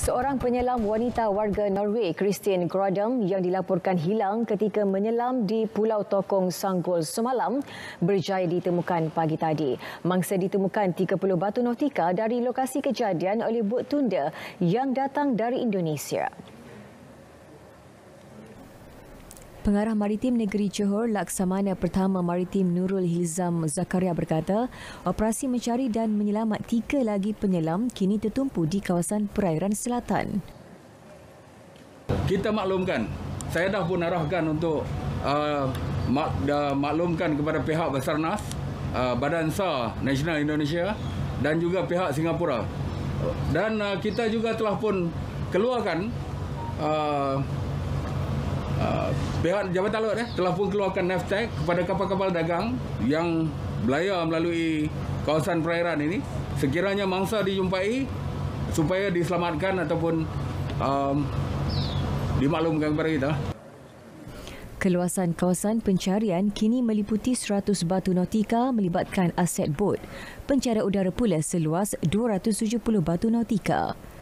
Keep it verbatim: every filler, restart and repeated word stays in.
Seorang penyelam wanita warga Norway, Kristin Grodem, yang dilaporkan hilang ketika menyelam di Pulau Tokong Sanggol semalam, berjaya ditemukan pagi tadi. Mangsa ditemukan tiga puluh batu nautika dari lokasi kejadian oleh bot tunda yang datang dari Indonesia. Pengarah Maritim Negeri Johor Laksamana Pertama Maritim Nurul Hilzam Zakaria berkata, operasi mencari dan menyelamat tiga lagi penyelam kini tertumpu di kawasan perairan selatan. Kita maklumkan, saya dah pun arahkan untuk uh, mak, dah maklumkan kepada pihak Basarnas, uh, Badan S A R Nasional Indonesia dan juga pihak Singapura. Dan uh, kita juga telah pun keluarkan uh, Uh, pihak Jabatan Laut eh, telah pun keluarkan naftak kepada kapal-kapal dagang yang belayar melalui kawasan perairan ini. Sekiranya mangsa dijumpai supaya diselamatkan ataupun um, dimaklumkan kepada kita. Keluasan kawasan pencarian kini meliputi seratus batu nautika melibatkan aset bot. Pencarian udara pula seluas dua ratus tujuh puluh batu nautika.